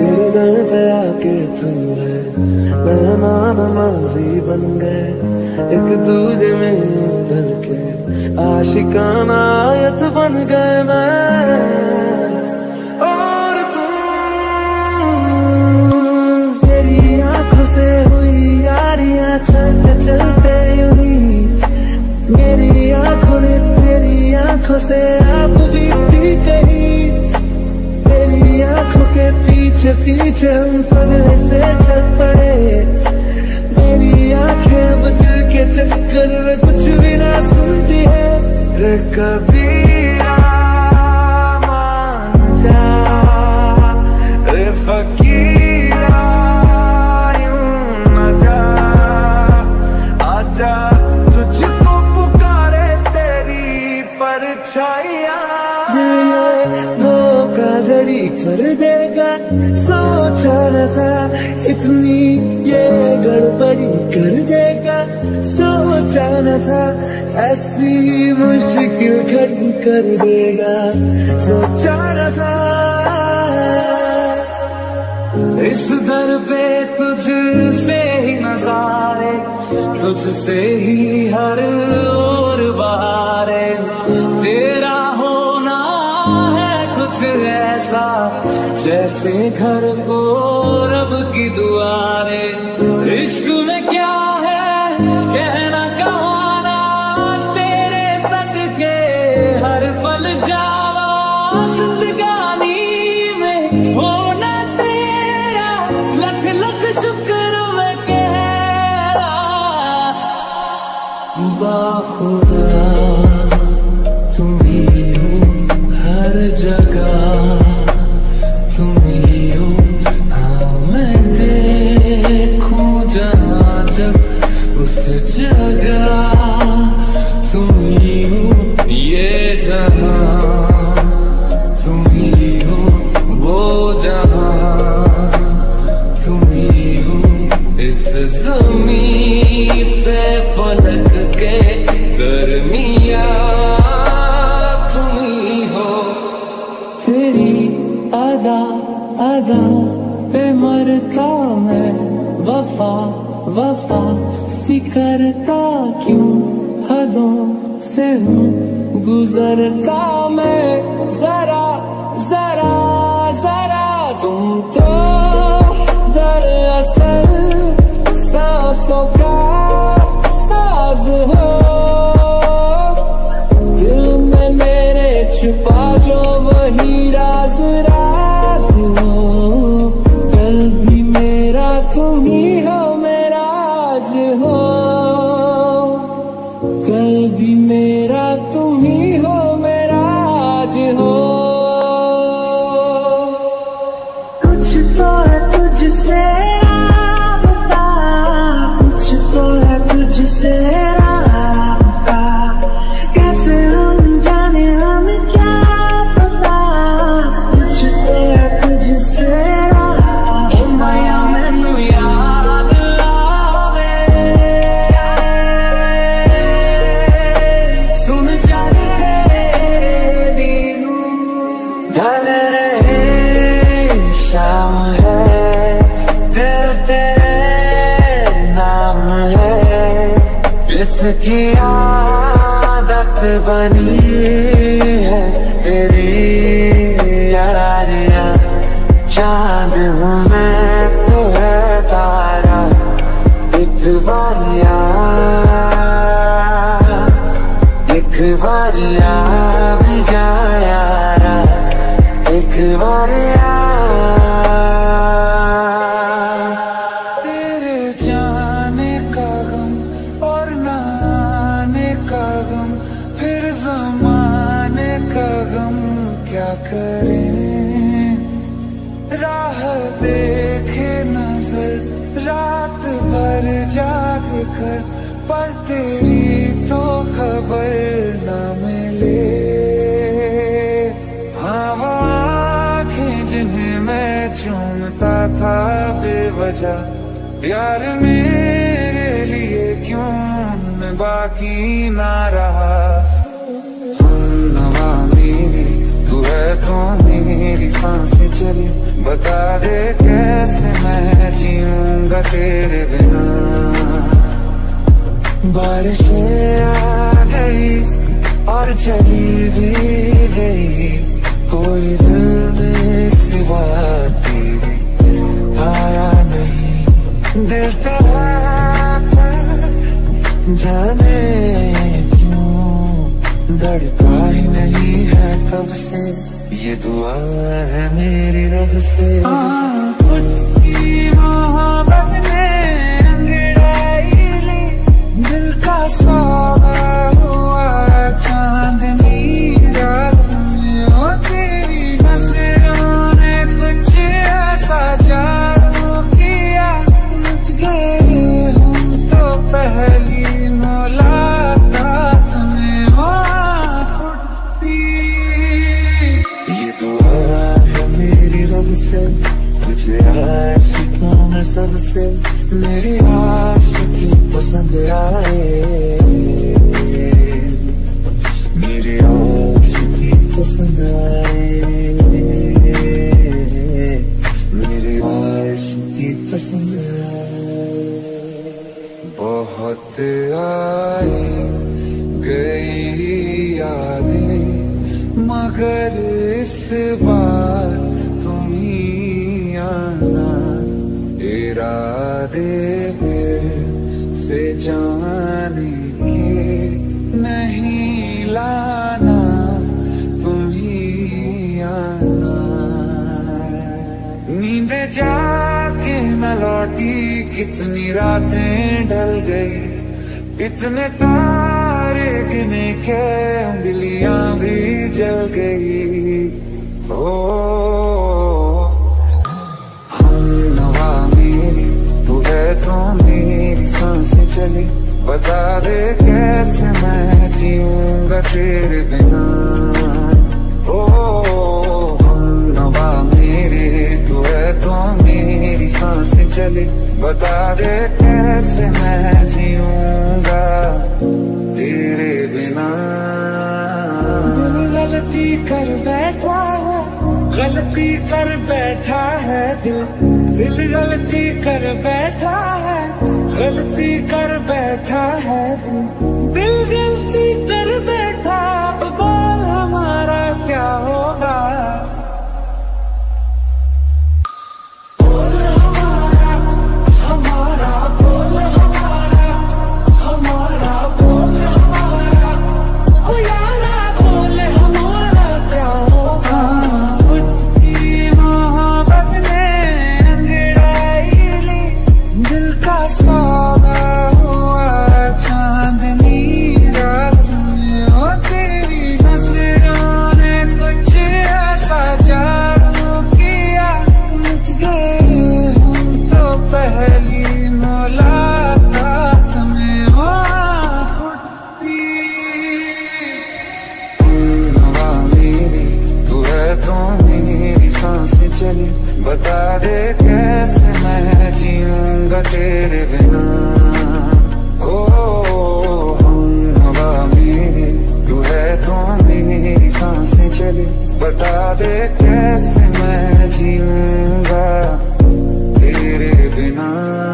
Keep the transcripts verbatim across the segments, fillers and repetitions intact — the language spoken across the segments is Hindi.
तेरे दर पे आके तुम है नैना नमाजी बन गए, एक दूजे में ढल के आशिकाना आयत बन गए मैं और तुम। तेरी आंखों से हुई यारियां चलते चलते यूं ही, मेरी आंखों ने तेरी आंखों से आप बीती कहीं, तेरी आंखों के पीछे पीछे हम पगले से चल पड़े, मेरी आंखें अब दिल के चक्कर में कुछ भी ना सुनती है। रे कबीरा मान जा, रे फकीरा यूं न जा, आजा तुझको पुकारे तेरी परछाइयां। धोखाधड़ी कर देगा सोचा न था, इतनी ये गड़बड़ी कर देगा सोचा न था, ऐसी मुश्किल घड़ी कर देगा सोचा न था। इस दर पे तुझसे ही नजारे, तुझसे ही हर ओर बहारे, तेरा होना है कुछ ऐसा जैसे घर को रब की दुआरे। इश्क में क्या है कहना कहाना, तेरे सदके हर पल जावा जिंदगानी में होना तेरा, लख लख शुक्र मैं कह रहा। बाखुदा तुम ही हो हर जगह, तुम ही हो हाँ मैं देखूं जहाँ जब उस जगह, तुम ही हो ये जहाँ, तुम ही हो वो जहाँ, तुम ही हो इस ज़मीं से फलक के दरमियाँ, तुम ही हो। तेरी अदा अदा पे मरता मैं, वफा वफा सी करता क्यों, हदों से हूँ गुजरता मैं, जरा जरा जरा तुम तो दरअसल सांसों का साज हो, दिल में मेरे छुपा जो वही राज राज हो, कल भी मेरा तुम ही हो मेरा आज हो, कल भी मेरा तुम ही हो मेरा आज हो। कुछ तो है तुझसे राबता, कुछ तो है तुझसे राबता, कैसे हम जाने हमें क्या पता, कुछ तो है तुझसे राबता। ओ माया मैनू याद आवे, सुन चल तेरे दिनू ढल रहे शाम है, दिल तेरे नाम है, इसकी आदत बनी है तेरी यारियां, चांद हूँ मैं तो है तारा, एक बारिया एक बारिया भी जा यारा, एक बारिया। तेरे जाने का गम और ना आने का गम, फिर ज़माने का गम क्या करें, राह देखे नजर रात भर जाग कर, पर तेरी तो खबर न मिले। हाँ वो आँखें जिन्हें मैं चूमता था बेवजह, यार मेरे लिए क्यों मैं बाकी ना रहा। हम नवा मेरी तू है तो मेरी सांसें चली, बता दे कैसे मैं जीऊंगा तेरे बिना। बारिशें आ गई और चली भी गई, कोई दिल में सिवा तेरे आया नहीं। दिल तेरा जाने क्यों धड़का ही नहीं है कब से, ये दुआ है मेरी रब से। मोहब्बत ने अंगड़ाई ली, दिल का सौदा हुआ चांदनी रात में। ओ तेरी नजरों ने कुछ ऐसा जादू किया, लुट गए हम तो पहली मुलाकात में। ओ टूटी ये दुआ है मेरी रब से, तुझे आशिकों में सबसे मेरी आशिकी पसंद आए, मेरी आशिकी पसंद आए, मेरी आशिकी पसंद आए। बहुत आई गई यादें मगर इस बार तुम ही आना, इरादे फिर से जाने के नहीं लाना, तुम ही आना। नींद जाके न लौटी, कितनी रातें ढल गई, इतने तारे गिने के उंगलियां भी जल गई। ओ हम नवा मेरी तू है तो मेरी सांसें चली, बता दे कैसे मैं जीऊंगा तेरे बिना। ओ हम नवा मेरे तू है तो मेरी सांसें चली, बता दे कैसे मैं जीऊंगा तेरे बिना। दिल गलती कर बैठा है, गलती कर बैठा है दिल, दिल गलती कर बैठा है, गलती कर बैठा है दिल, दिल गलती कर बैठा। अब बोल हमारा क्या होगा, बोल हमारा हमारा बोल हमारा हमारा बोल हमारा, ओ यारा बोल हमारा क्या होगा। उठती मोहब्बत ने अंगड़ाई ली, दिल का सौदा हुआ चांदनी रात में। ओ तेरी नजरों ने कुछ ऐसा जादू किया, लुट गए हम तो पहली मुलाकात में। ओ टूटी नवा मेरी तू है तो मेरी सांसें चली, बता दे कैसे मैं जीऊंगा तेरे बिना। ओ हम नवा मेरी तू है तो मेरी सांसें चली, बता दे कैसे मैं जीऊंगा तेरे बिना।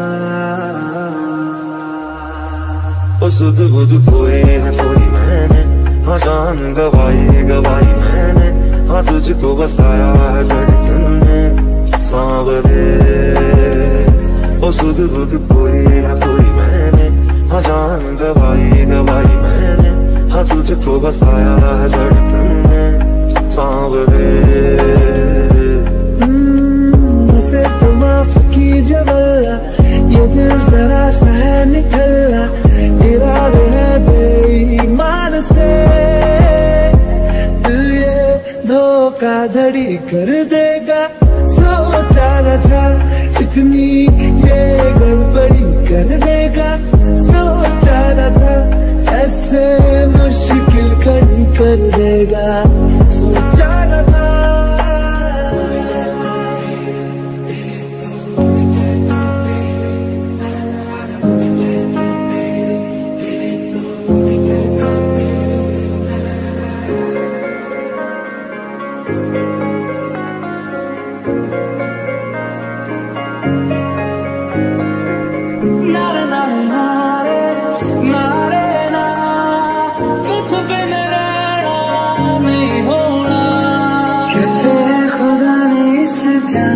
ओ सुध बुध खोए है थोड़ी मैंने, हाँ जान गवाई गवाई मैंने, हाँ तुझको बसाया है धड़कन में सांवरे। ओ सुध बुध खोई है थोड़ी मैंने, हाँ जान गवाई गवाई मैंने, हाँ तुझको बसाया है धड़कन में सांवरे। उसे तो माफ कीजिए वल्ला, ये दिल जरा सा है निठल्ला, इरादे है बेईमान से, दिल ये धोखाधड़ी कर देगा। सोचा न था इतनी ये गड़बड़ी कर देगा, सोचा न था ऐसे मुश्किल खड़ी कर देगा, सोचा न था। Thank you.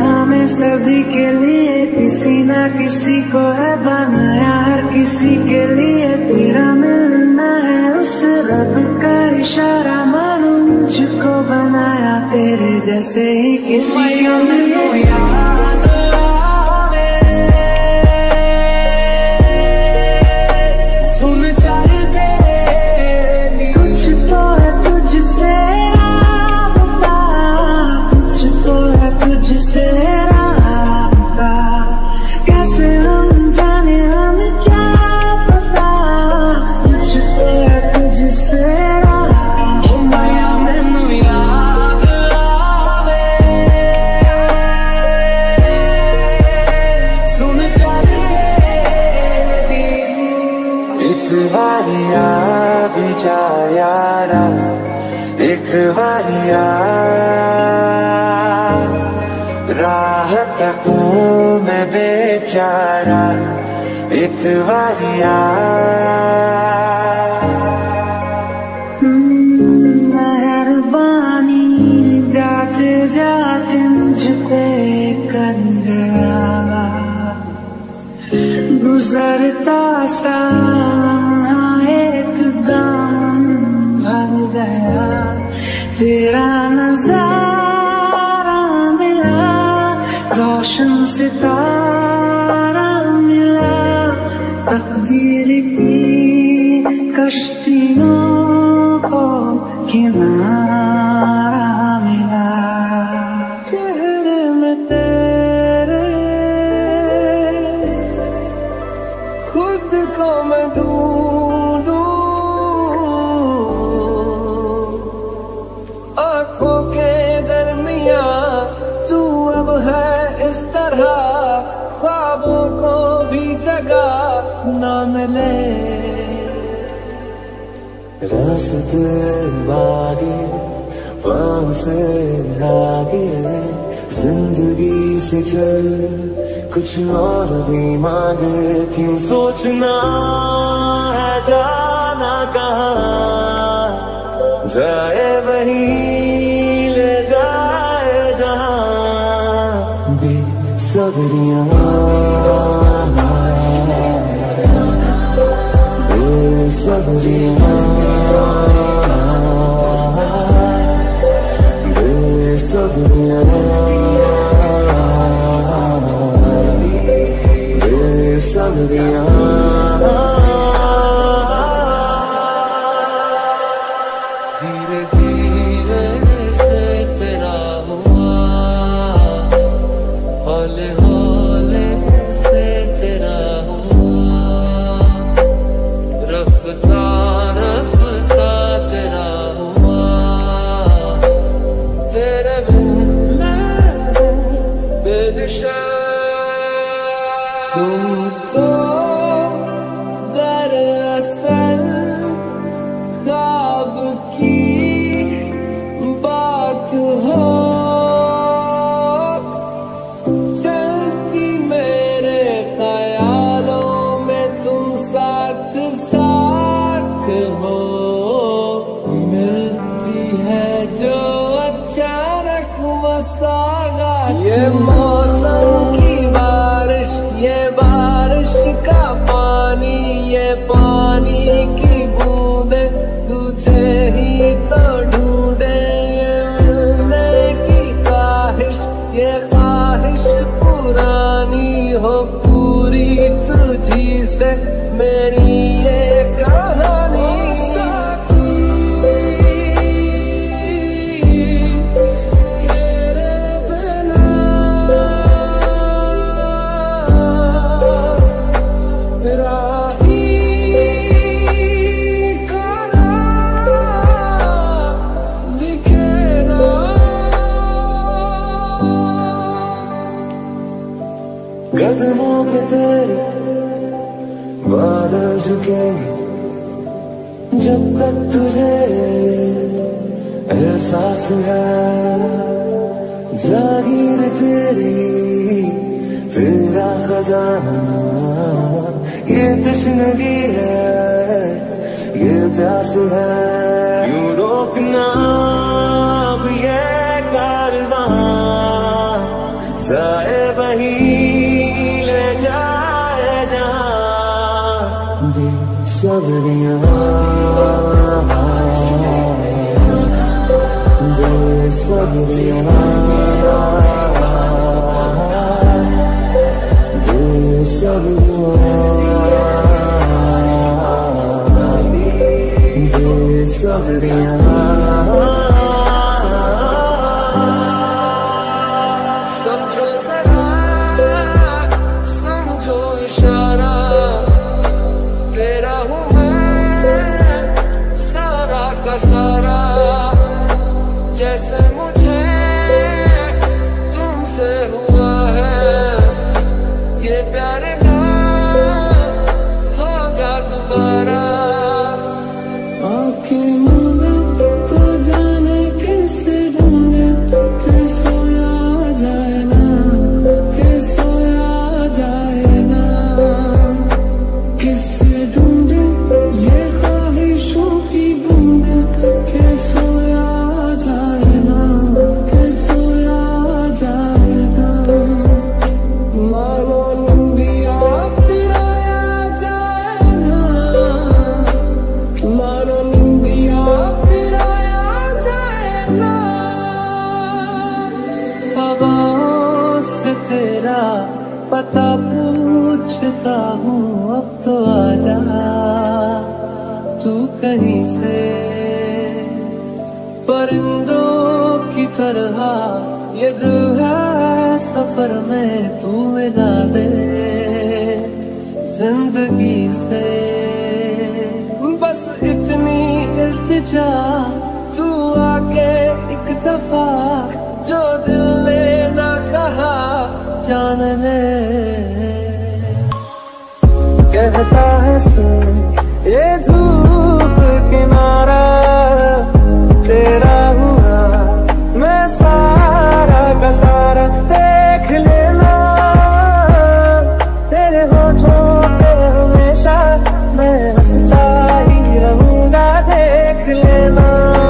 हमें सभी के लिए किसी ना किसी को है बनाया, हर किसी के लिए तेरा मिलना है उस रब का इशारा, मानो मुझको बनाया तेरे जैसे ही किसी को मिले। सुन चल बेली कुछ तो है तुझसे राबता, कुछ तो है तुझसे राबता, कैसे हम जाने हमें क्या पता, कुछ तो है तुझसे राबता। माया मैनू याद आवे, सुन चल बेली एक बारी आ भी जा यारा, एक बारी आ राह तक मैं बेचारा, एक बारी आ मेहरबानी जाते जाते मुझ पे कर गया, गुजरता सा लम्हा एकदम भर गया, तेरा नजारा मिला, रोशन सितारा मिला, तकदीर की कश्तियों को किनारा मिला। चेहरे में तेरे खुद को मैं ढूंढूं, आंखों के दरमिया तू अब है इस तरह, ख्वाबों को भी जगह न मिले। रास्ते बागे पाँव से आगे, जिंदगी से चल कुछ और भी मांगे, क्यों सोचना है जाना कहाँ, जाए वहीं ले जाए जहाँ, बेसब्रियाँ बेसब्रियाँ बेसब्रियाँ बेसब्रियाँ धीरे धीरे से तेरा हुआ, हौले हौले से तेरा हुआ, रफ्ता रफ्ता तेरा हुआ, तेरे बिन मैं बेनिशान। तुम तो दरअसल ख्वाब की बात हो, चलती मेरे ख्यालों में तुम साथ साथ हो, मिलती है जो अचानक मसागा, ये मौसम की बारिश, ये बारिश का पानी, ये पानी की बूंदे तुझे ही तो ढूंढे, ये मिलने की ख्वाहिश, ये ख्वाहिश पुरानी हो पूरी तुझी से मेरी ये कहानी। कदमों के तेरे बादल झुकेंगे जब तक तुझे एहसास है, जागीर तेरी तेरा खजाना, ये तश्नगी है ये प्यास है, क्यों रोकना अब ये कारवां, जाए वहीं ले जाए जहां दे सबरियां दे सबरियां दे सबरियां दे सबरियां समझो जरा समझो इशारा तेरा हूँ मैं सारा का सारा जैसे मुझे तुमसे हुआ है ये प्यार ना होगा दोबारा आँखें मूंदे तो जाने कैसे ढूंढे कि सोया जाए ना कि सोया जाए ना किससे ढूंढे ये ख्वाहिशों की बूंदे कि सोया जाए ना कि सोया जाए ना मानो निंदिया पिराया जाए ना मानो निंदिया पिराया जाए ना हवाओं से तेरा पता पूछता हूँ अब तो आजा तू कहीं से परिंदों की तरह ये दिल है सफर में तू मिला दे जिंदगी से बस इतनी इल्तिजा तू आके एक दफा जो दिल ने ना कहा जान ले कहता है सुन ये धूप किनारा तेरा हुआ मैं सारा का सारा देख लेना तेरे होठों पे हमेशा मैं हंसता ही रहूंगा देख लेना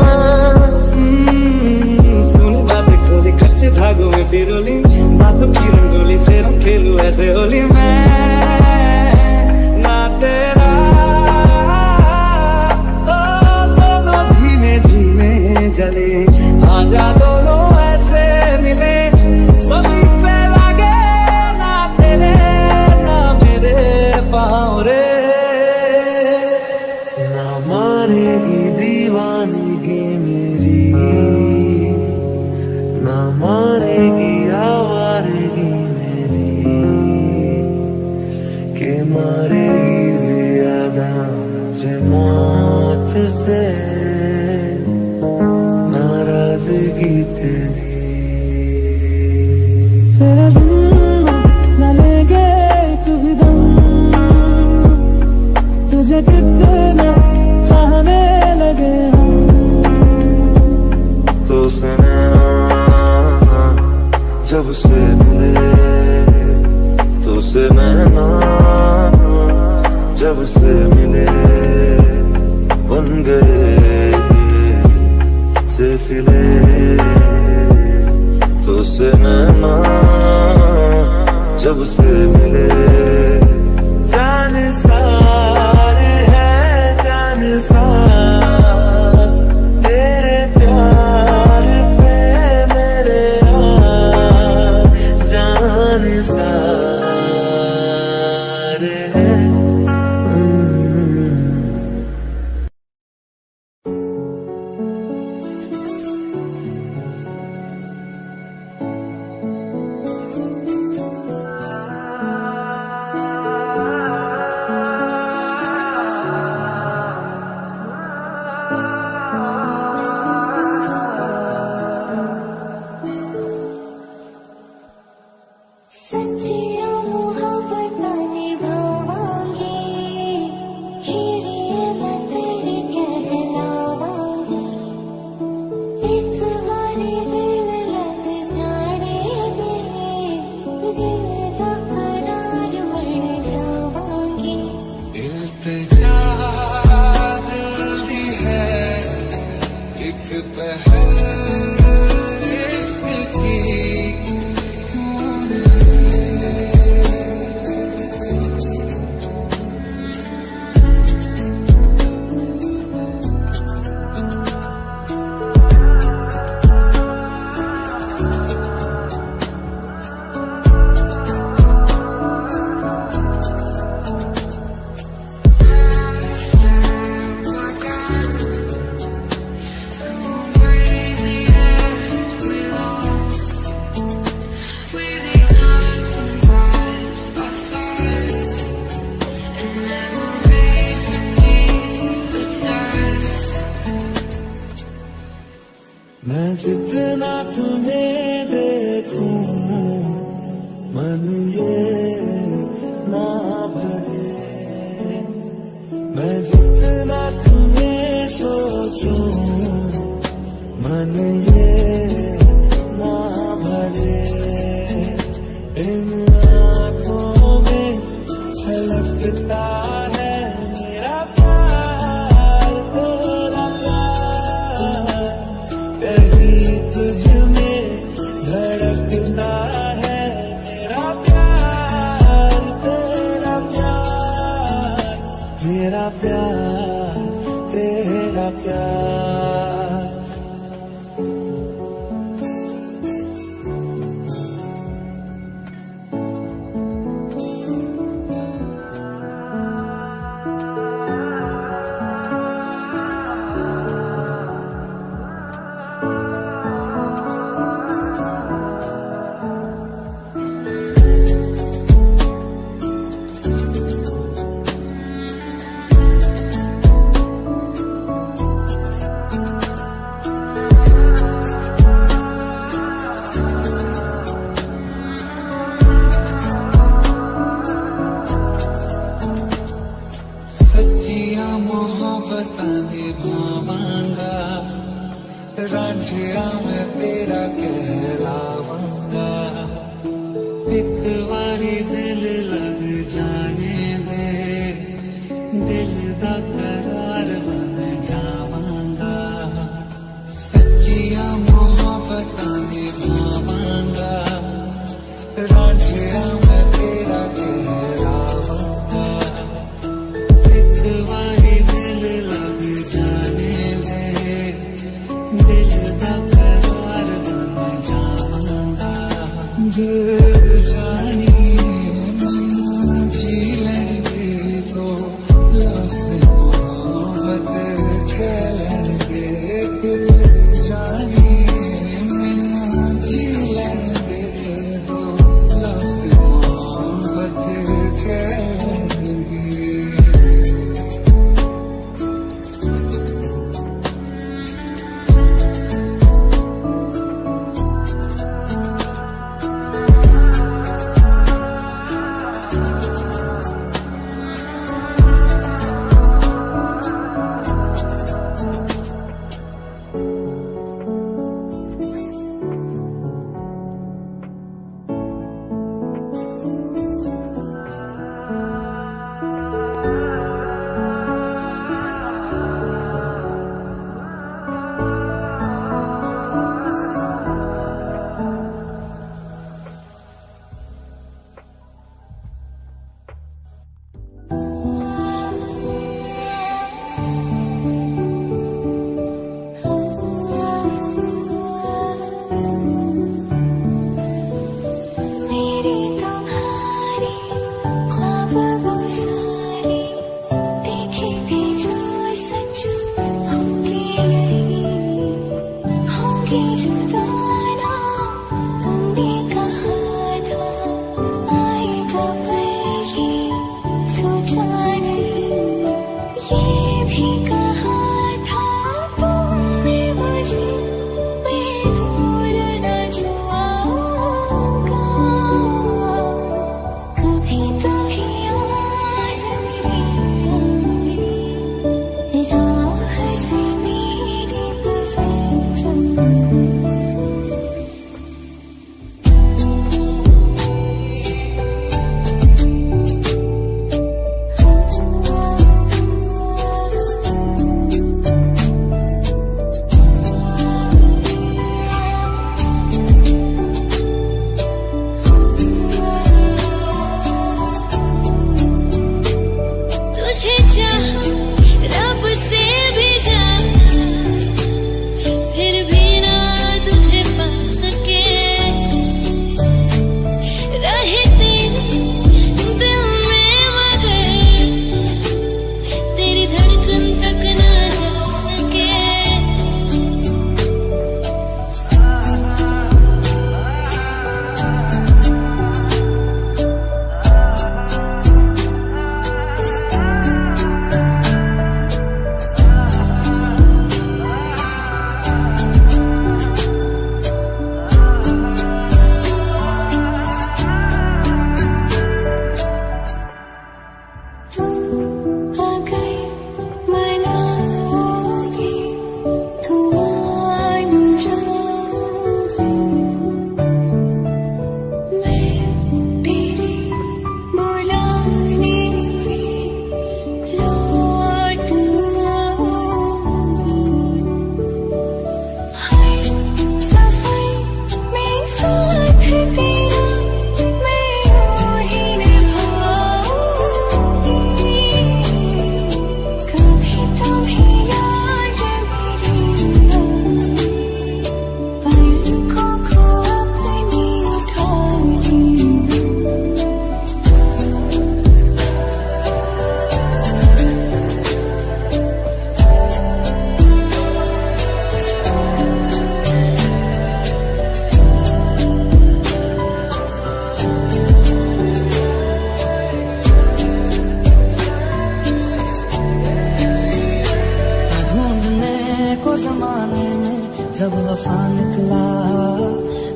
तूने बातें खोली कच्चे धागों में पिरोली बातों की रंगोली से रंग खेलूं ऐसे होली मैं ना तेरा ओ दोनों धीमे धीमे जले आजा दोनों ऐसे मिले सभी पे लगे ना तेरे ना मेरे पाँव रे ना मारेगी दीवानगी मेरी ना मारेगी आवारगी मेरी के मारेगी ज्यादा मुझे मौत से नाराजगी तेरी तेरे बिन न लेंगे एक भी दम तुझे कितना चाहने लगे हम तो सुना जब से मिले तो से नैना जब से मिले बन गए सिलसिले तो से नैना जब से मिले जान सारे है जान सार तेरे प्यार पे मेरे यार जान सारे है पहल इश्क की जितना तुम्हें देखूं मन ये ना भरे, मैं जितना तुम्हें सोचूं मन ये ना भरे। इन आँखों में छलकता है मेरा प्यार, तेरा प्यार, कहीं तुझ में धड़कता है मेरा प्यार, तेरा प्यार, मेरा प्यार, तेरा प्यार। रांझिया मैं तेरा कहलावांगा, एक बारी दिल लग जाने दे, दिल दा करार बन जावांगा। सच्चिया मोहब्बतां निभावांगा, रांझिया मैं तेरा कहलावांगा, एक बारी दिल लग जाने दे, दिल दा करार बन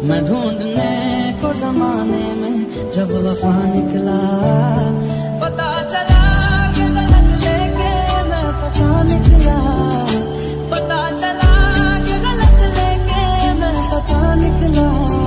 मैं ढूंढने को जमाने में जब वफा निकला, पता चला कि गलत लेके मैं पता निकला, पता चला कि गलत लेके मैं पता निकला।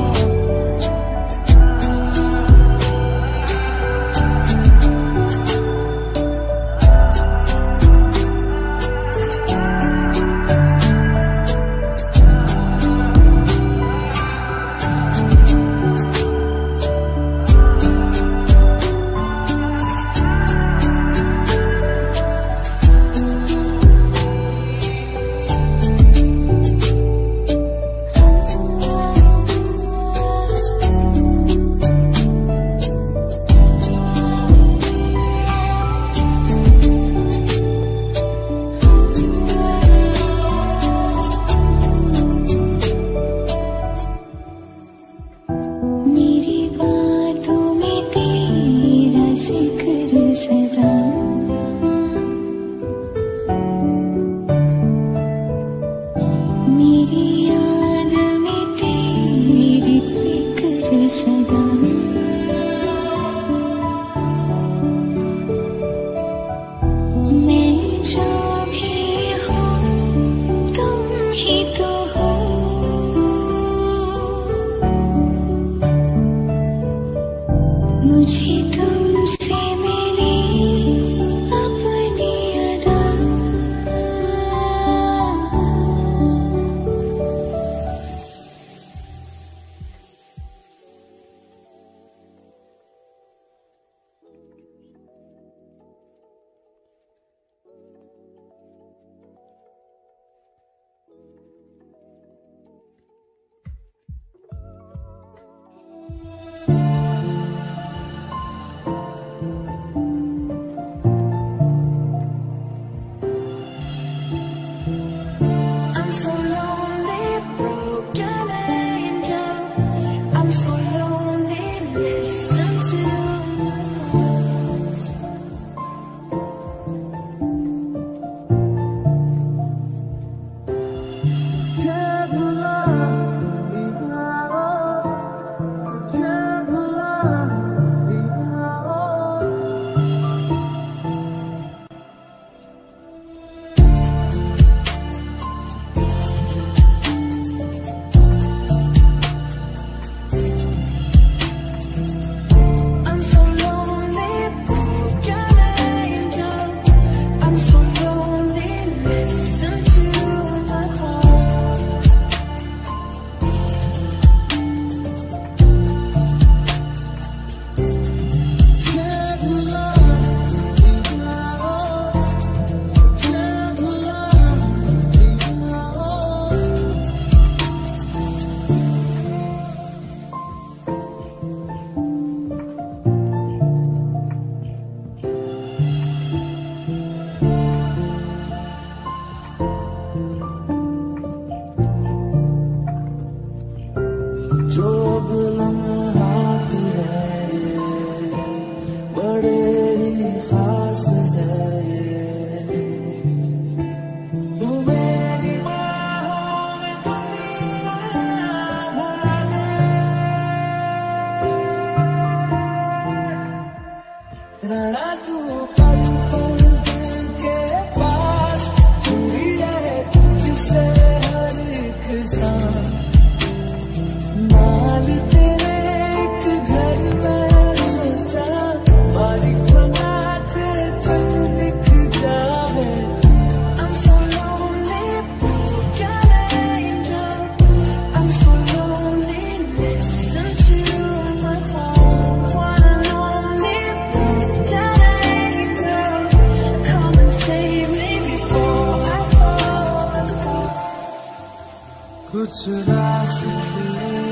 कुछ रास्ते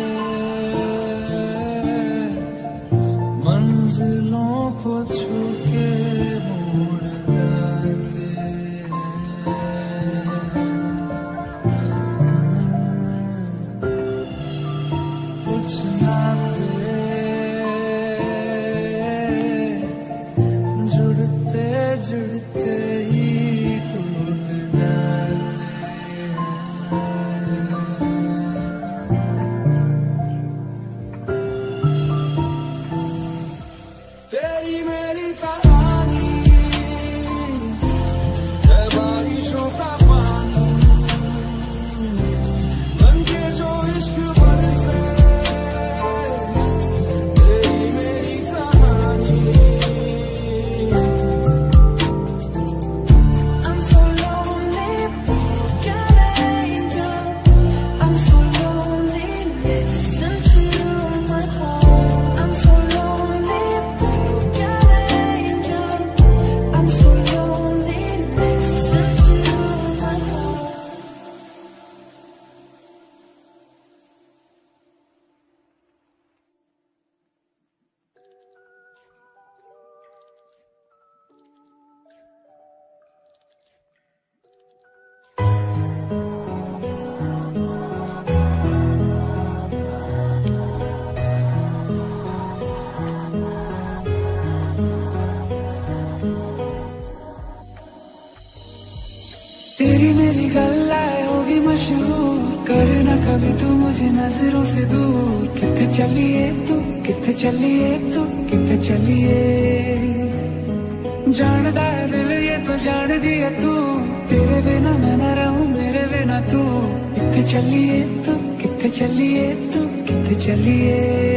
मंजिलों को छू के मोड़ जाते कुछ नाते जुड़ते जुड़ते ही टूट जाते मुझे नजरों से दूर, कितने चलिए तू, कितने चलिए तू, कितने चलिए। जानदा है दिल ये तो जान दिया तू, तेरे बिना मैं न रहूं मेरे बिना तू। कितने चलिए तू, कितने चलिए तू, कितने चलिए।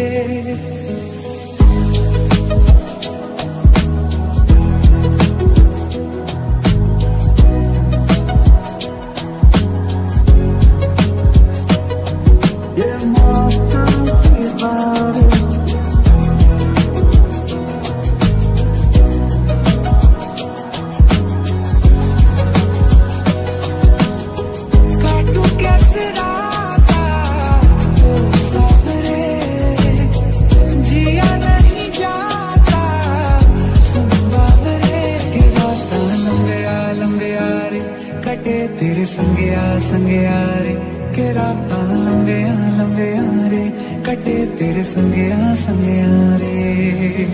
संगया संगया रे के रात लंबे लंबे रे, कटे तेरे संगया संगया रे।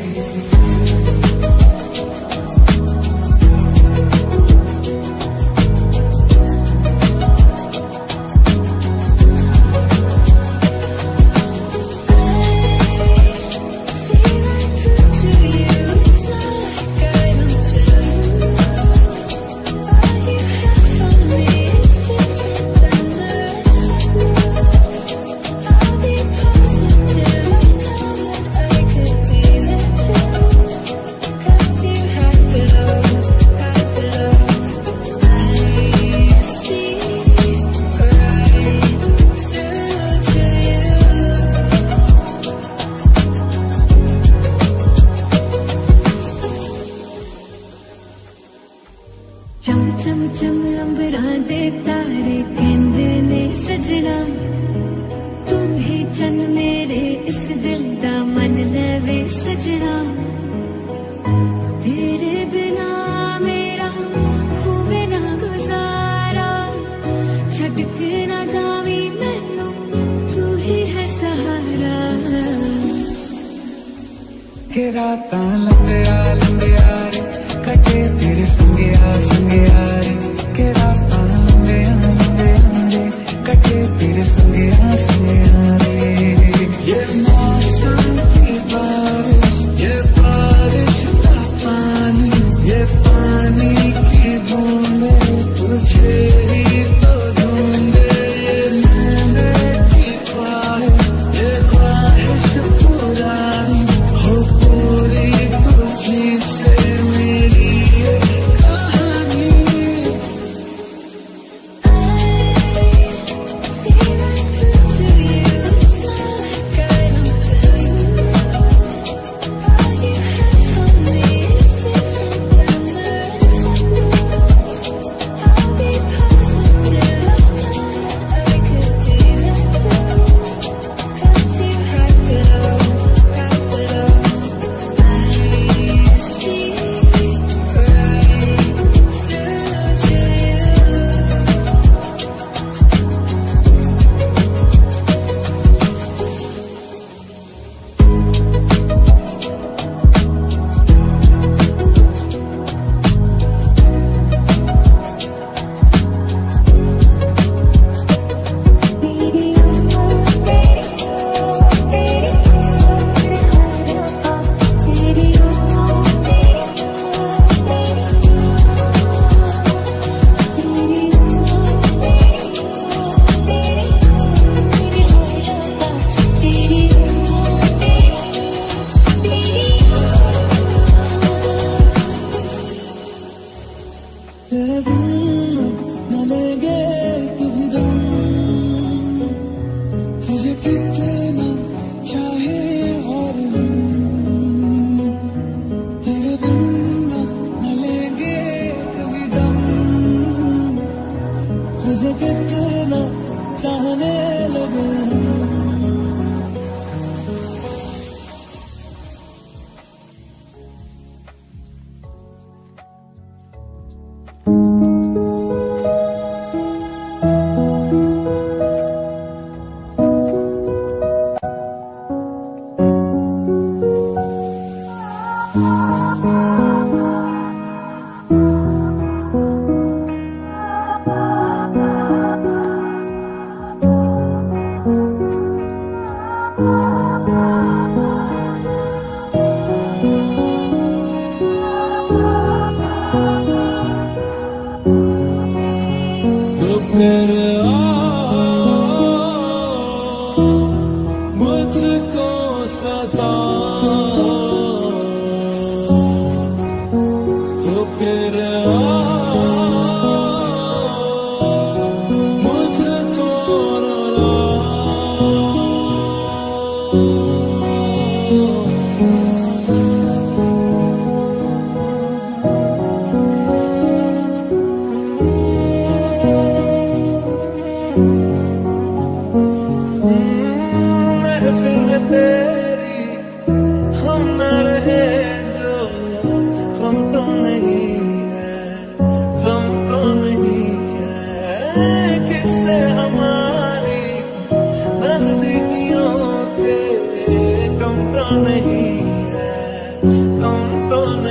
चम चम चम अंबरां दे तारे कहंदे ने सजना, तू ही चन मेरे इस दिल दा मन लवे सजना। तेरे बिना मेरा होवे ना गुजारा, छड़ के ना जावी मैनू तू ही है सहारा। के रातां लंबिया लंबिया रे, कटे तेरे संगया संगया रे। के रातां लंबिया लंबिया रे, कटे तेरे संगया संगया रे। ये मौसम की बारिश, ये बारिश का पानी, ये पानी की बूंदे तुझे ही तो ढूंढे। ये नैने की ख्वाहिश, ये ख्वाहिश पुरानी हो पूरी तुझी से मेरी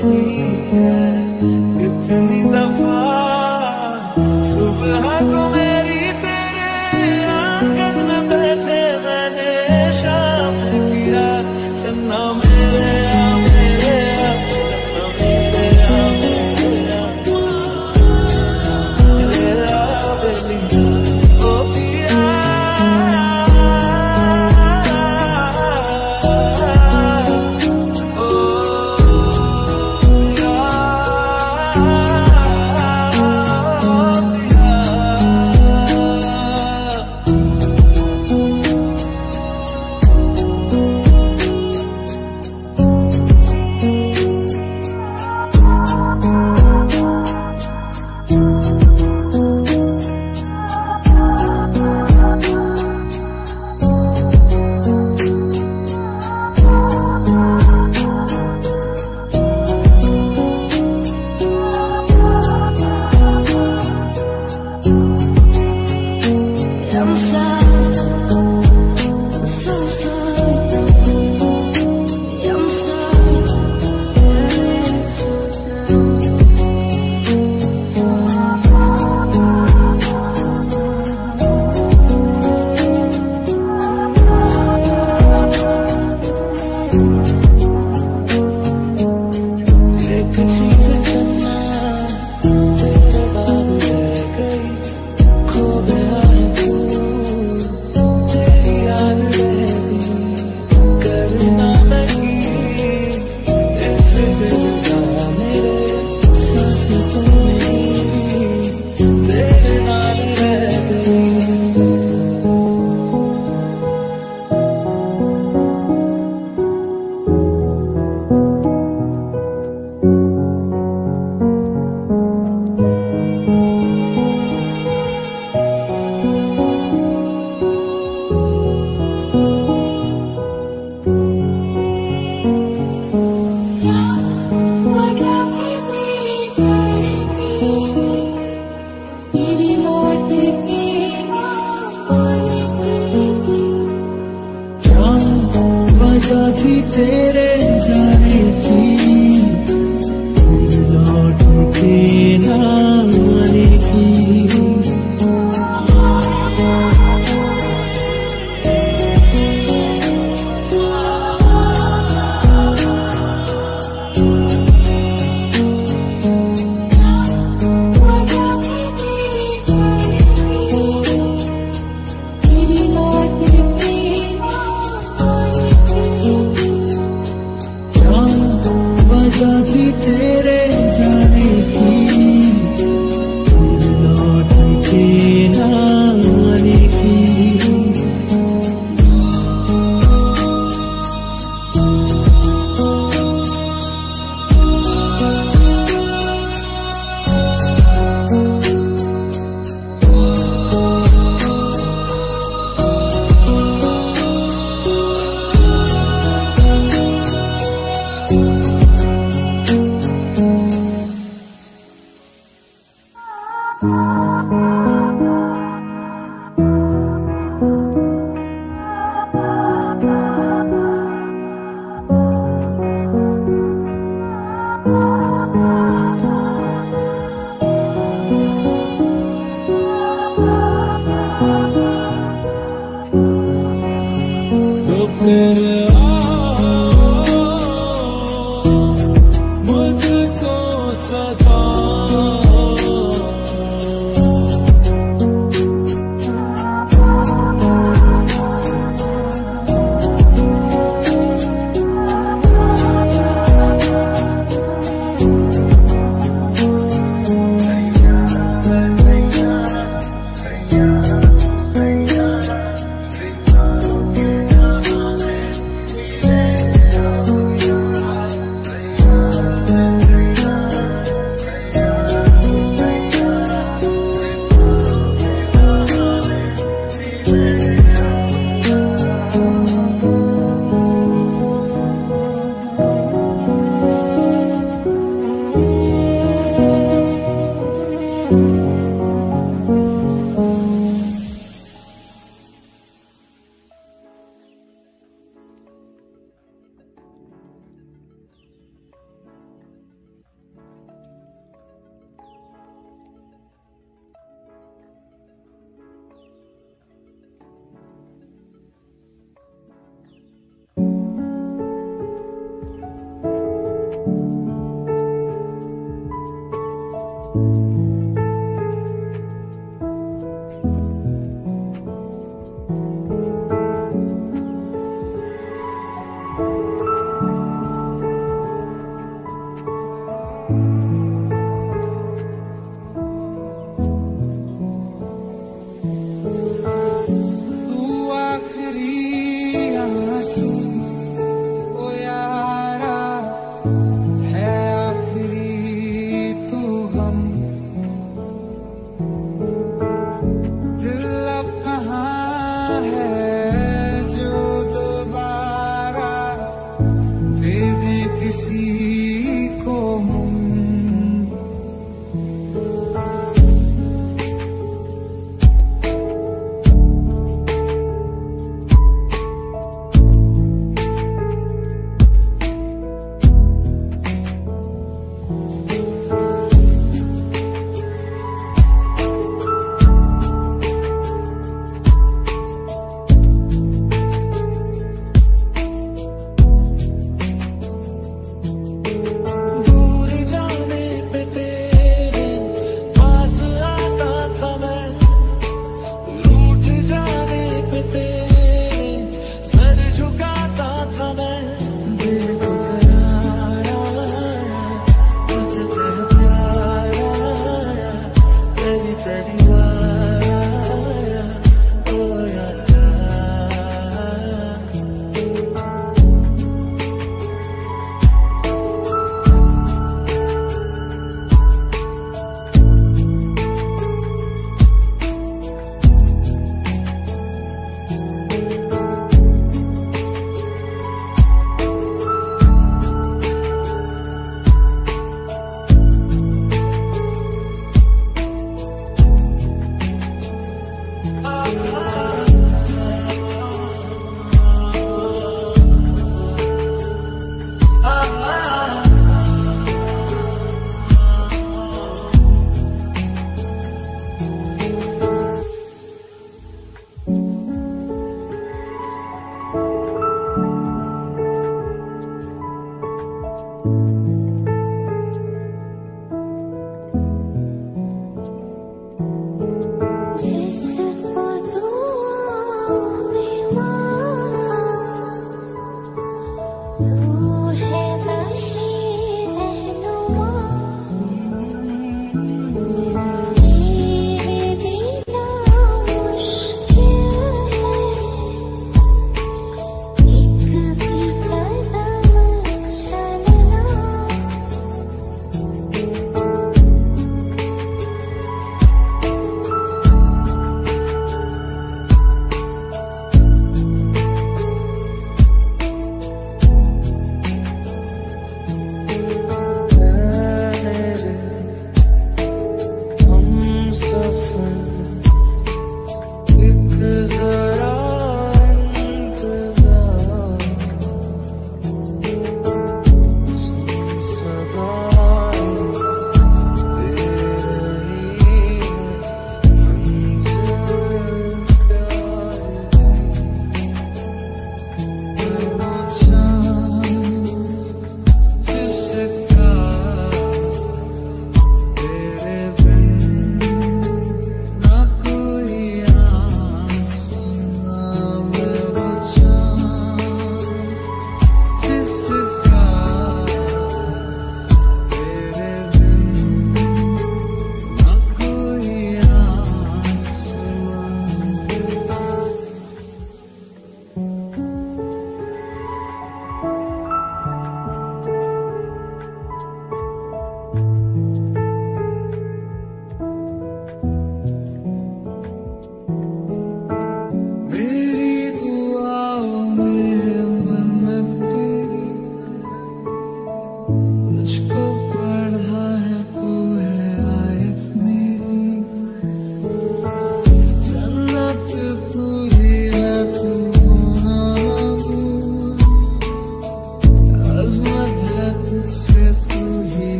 नहीं है। कितनी दफा सुबह को मेरी तेरे आंगन में बैठे मैंने शाम किया। चन्ना मेरे आ मेरे आ, चन्ना मेरे आ मेरे आ, मेरे आ बेलिया ओ पिया। तेरे जाने की लौट के ना आने की। तेरे जाने की लौट के ना आने की। किसी को हम।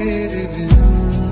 तेरे बिना।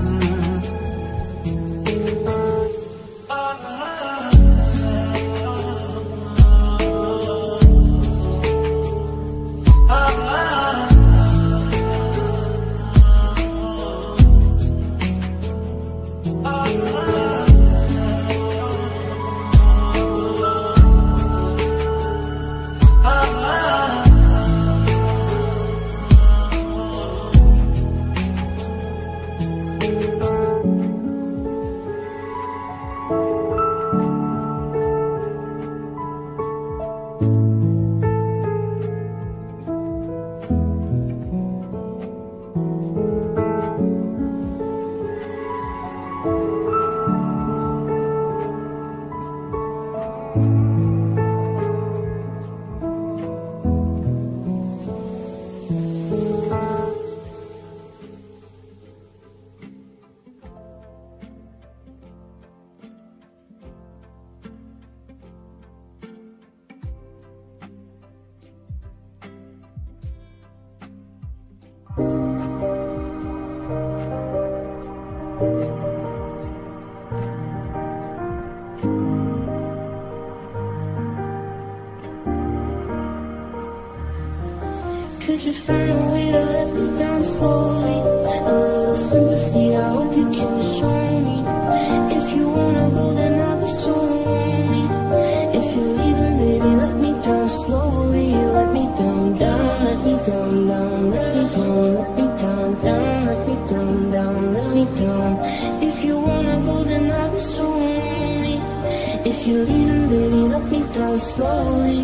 Could you find a way to let me down slowly? A little sympathy, I hope you can show me. If you wanna go, then I'll be so lonely. If you're leaving, baby, let me down slowly. Let me down, down, let me down, down, let me down, let me down, down, let me down, down, let me down. If you wanna go, then I'll be so lonely. If you're leaving, baby, let me down slowly.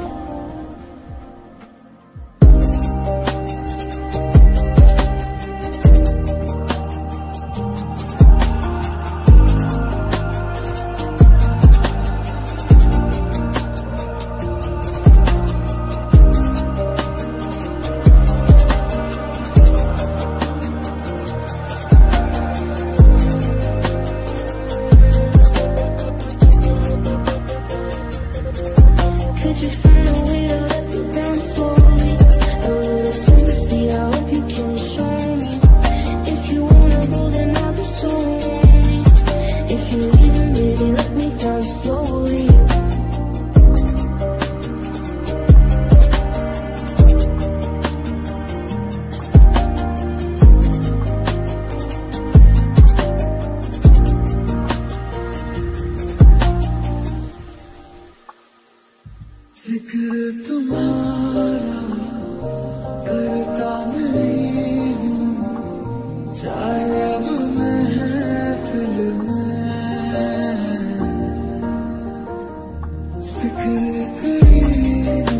Could you find a way to let me down slowly? A little sympathy, I hope you can show me. If you wanna go, then I'll be so lonely. If you're leaving, baby, let me down slowly. जिक्र तुम्हारा करता नहीं हूँ, चाहे अब महफिल में फिक्र करीना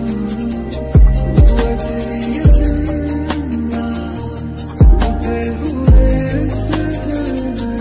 बजरी जिंदा टूटे हुए इस दिल में।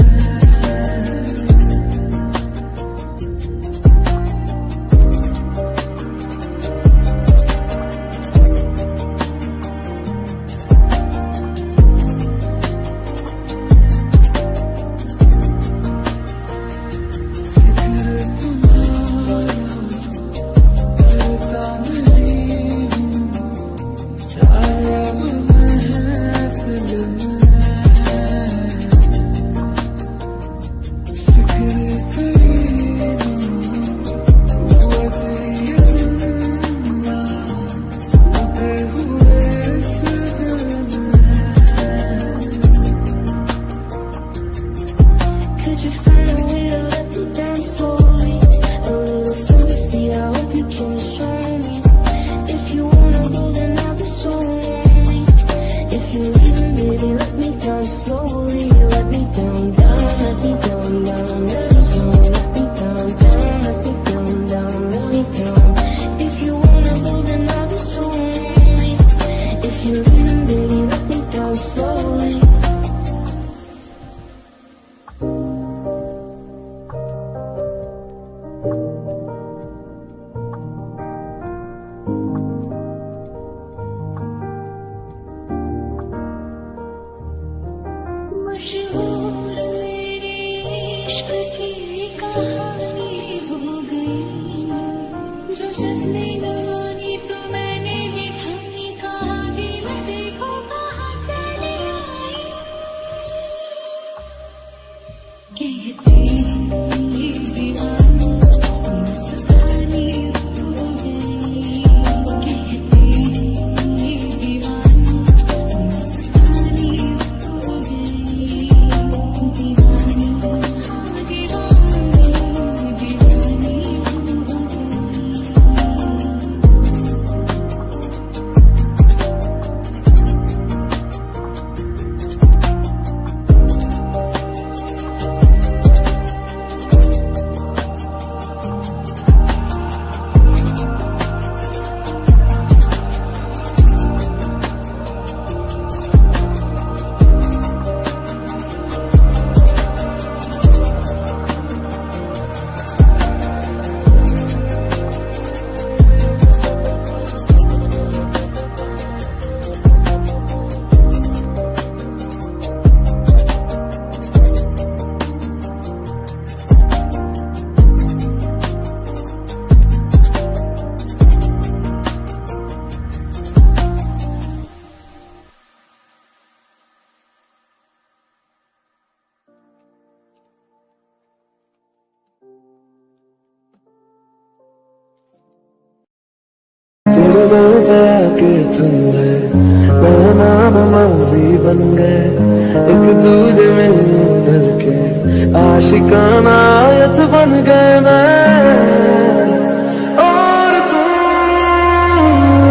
मेरे दिल पे आके तुम गए, मैं नमाज़ी बन गए, एक दूजे में डर के आशिकाना आयत बन गए मैं और तुम।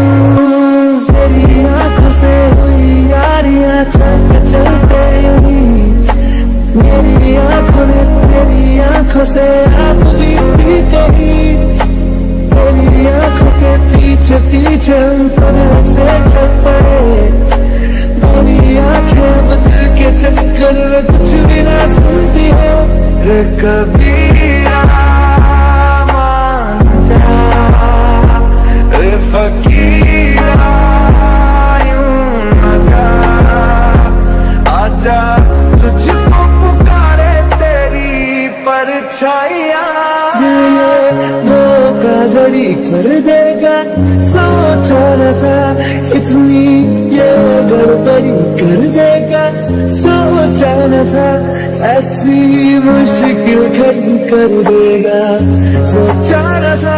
तेरी आंखों से हुई यारियां चलते चलते हुई, मेरी आंखों ने तेरी आंखों से आप भी थी कहीं, तेरी आंखों के पीछे पीछे हम तरह से चल पड़े, मेरी आंखें बदल के चक्कर में कुछ भी ना सुनती है। रे कबीरा मान जा, रे फकीरा यूं न जा, आजा तुझको पुकारे तेरी परछाइयाँ। धड़ी कर देगा सोचा न था, इतनी ये गड़बड़ी कर देगा सोचा न था, ऐसी मुश्किल खड़ी कर देगा सोचा न था।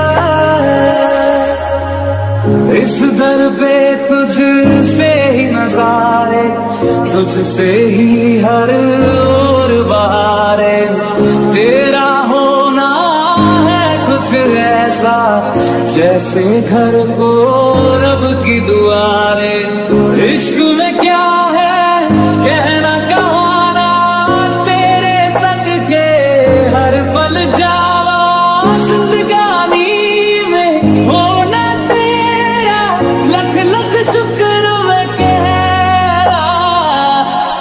इस दर पे तुझसे ही नजारे, तुझसे ही हर ओर बहारे, तेरा होना कुछ ऐसा जैसे घर को रब की दुआरे। इश्क में क्या है कहना कहाना, तेरे सदके हर पल जावा, जिंदगानी में होना तेरा लख लख शुक्र मैं कह रहा।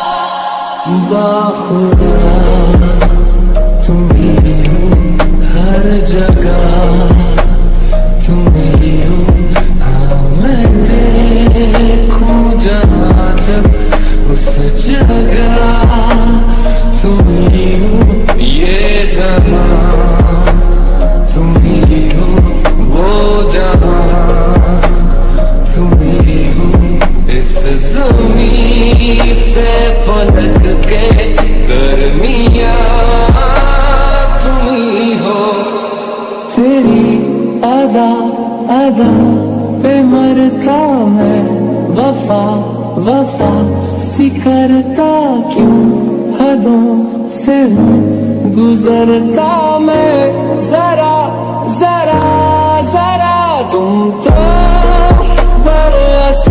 बाखुदा तुम ही हो हर जगह, तुम ही हो हाँ मैं देखूं जहाँ जब उस जगह, तुम ही हो ये जहाँ, तुम ही हो वो जहाँ, तुम ही हो इस ज़मीन से फलक के दरमियाँ, तुम ही हो। तेरी अदा अदा पे मरता मैं, वफा वफा सी करता क्यों, हदों से गुजरता मैं, जरा जरा जरा तुम तो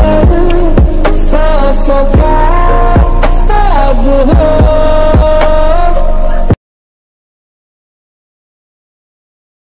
दरअसल सांसों का साज हो।